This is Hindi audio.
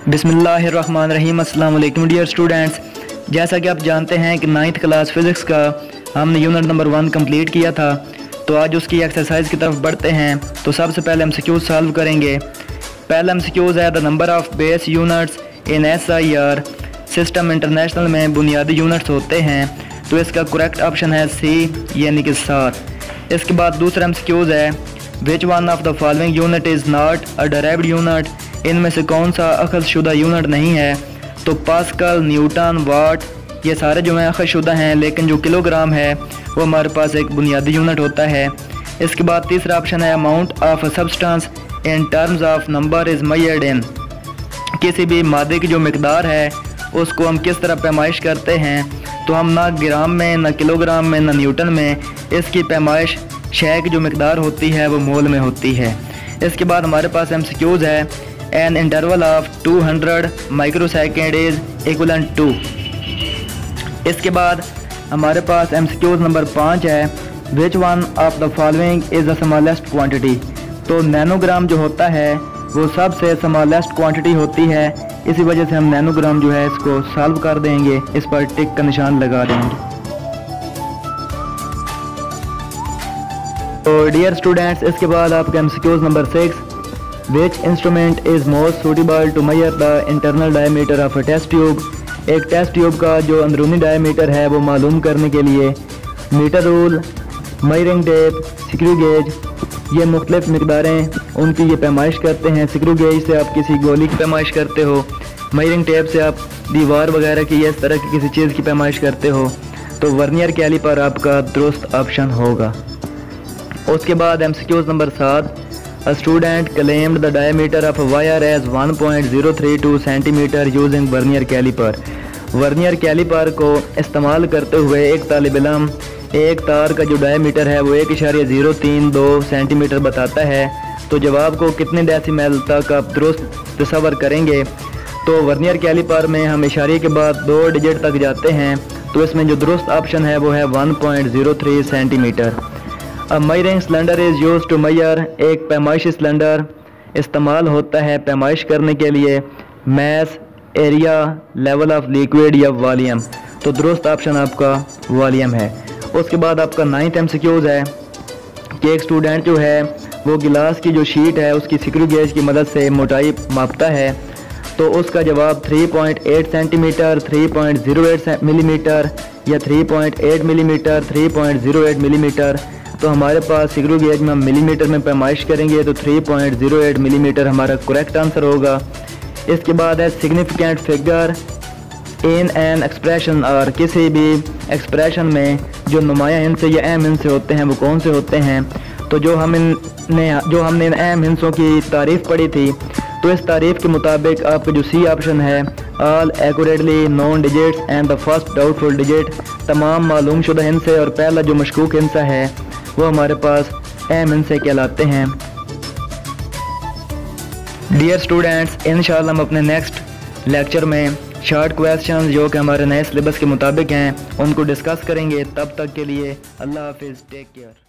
बिस्मिल्लाहिर्रहमानिर्रहीम। अस्सलाम वालेकुम डियर स्टूडेंट्स, जैसा कि आप जानते हैं कि 9th क्लास फ़िज़िक्स का हमने यूनिट नंबर 1 कंप्लीट किया था। तो आज उसकी एक्सरसाइज की तरफ बढ़ते हैं। तो सबसे पहले एमसीक्यूज सॉल्व करेंगे। पहला एमसीक्यूज है the number of base units in SIR system international में बुनियादी यूनिट्स होते हैं। तो इसका करेक्ट ऑप्शन है सी यानी कि 7। इसके बाद दूसरा एमसीक्यूज है which one of the following unit is not a derived unit, इनमें से कौन सा अखज़शुदा यूनिट नहीं है। तो पास्कल, न्यूटन, वाट ये सारे जो हैं अखज़शुदा हैं, लेकिन जो किलोग्राम है वो हमारे पास एक बुनियादी यूनिट होता है। इसके बाद तीसरा ऑप्शन है amount of a substance in terms of number is measured in, किसी भी मादे की जो मकदार है उसको हम किस तरह पैमाइश करते हैं। तो हम ना ग्राम में, ना किलोग्राम में, ना न्यूटन में, इसकी पैमाइश शय की जो मकदार होती है वो मोल में होती है। इसके बाद हमारे पास एमसीक्यूज है an interval of 200 microsecond is equivalent to. इसके बाद हमारे पास एमसीक्यूज नंबर 5 है which one of the following is the smallest quantity. तो नैनोग्राम जो होता है वो सबसे स्मॉलेस्ट क्वांटिटी होती है, इसी वजह से हम नैनोग्राम जो है इसको सॉल्व कर देंगे, इस पर टिक का निशान लगा देंगे। तो डियर स्टूडेंट्स, इसके बाद आपका MCQs number 6 which instrument is most suitable to measure the internal diameter of a test tube. एक टेस्ट ट्यूब का जो अंदरूनी डायमीटर है वो मालूम करने के लिए metre rule, measuring tape, screw gauge, ये मुख्तलिफ मकदारें उनकी ये पैमाइश करते हैं। स्क्रू गेज से आप किसी गोली की पैमाइश करते हो, मेजरिंग टेप से आप दीवार वगैरह की या इस तरह की किसी चीज़ की पैमाइश करते हो। तो वर्नियर कैलिपर आपका दुरुस्त ऑप्शन होगा। उसके बाद MCQs number 7 A student claimed the diameter of a wire as 1.032 cm using vernier caliper। Vernier caliper को इस्तेमाल करते हुए एक तालिब इल्म एक तार का जो डायमीटर है वो 1.032 सेंटीमीटर बताता है। तो जवाब को कितने डेसिमल तक आप दुरुस्त तस्वर करेंगे। तो वर्नियर कैलिपर में हम इशारे के बाद 2 डिजिट तक जाते हैं। तो इसमें जो दुरुस्त ऑप्शन है वो है 1.03 सेंटीमीटर। अब measuring cylinder is use to measure, एक पैमाइशी सिलेंडर इस्तेमाल होता है पैमाइश करने के लिए mass, area, level of liquid या वॉल्यूम। तो दुरुस्त ऑप्शन आपका वॉल्यूम है। उसके बाद आपका 9th एमसीक्यूज है कि एक स्टूडेंट जो है वो गिलास की जो शीट है उसकी स्क्रू गेज की मदद से मोटाई मापता है। तो उसका जवाब 3.8 सेंटीमीटर, 3.08 मिलीमीटर या 3.8 मिलीमीटर, 3.08 मिलीमीटर। तो हमारे पास स्क्रू गेज में हम मिलीमीटर में पैमाइश करेंगे तो 3.08 मिलीमीटर हमारा करेक्ट आंसर होगा। इसके बाद है significant figure in an expression, और किसी भी एक्सप्रेशन में जो नुमाया हिस्से या अहम हिस्से होते हैं वो कौन से होते हैं। तो जो हमने इन अहम हिस्सों की तारीफ़ पढ़ी थी, तो इस तारीफ़ के मुताबिक आपका जो सी ऑप्शन है all accurately known digits and the first doubtful digit, तमाम मालूम शुदा हिस्से और पहला जो मशकूक हिस्सा है वो हमारे पास अहम हिस्से कहलाते हैं। डियर स्टूडेंट्स, इंशाअल्लाह हम अपने नेक्स्ट लेक्चर में शॉर्ट क्वेश्चंस जो कि हमारे नए सिलेबस के मुताबिक हैं उनको डिस्कस करेंगे। तब तक के लिए अल्लाह हाफिज़, टेक केयर।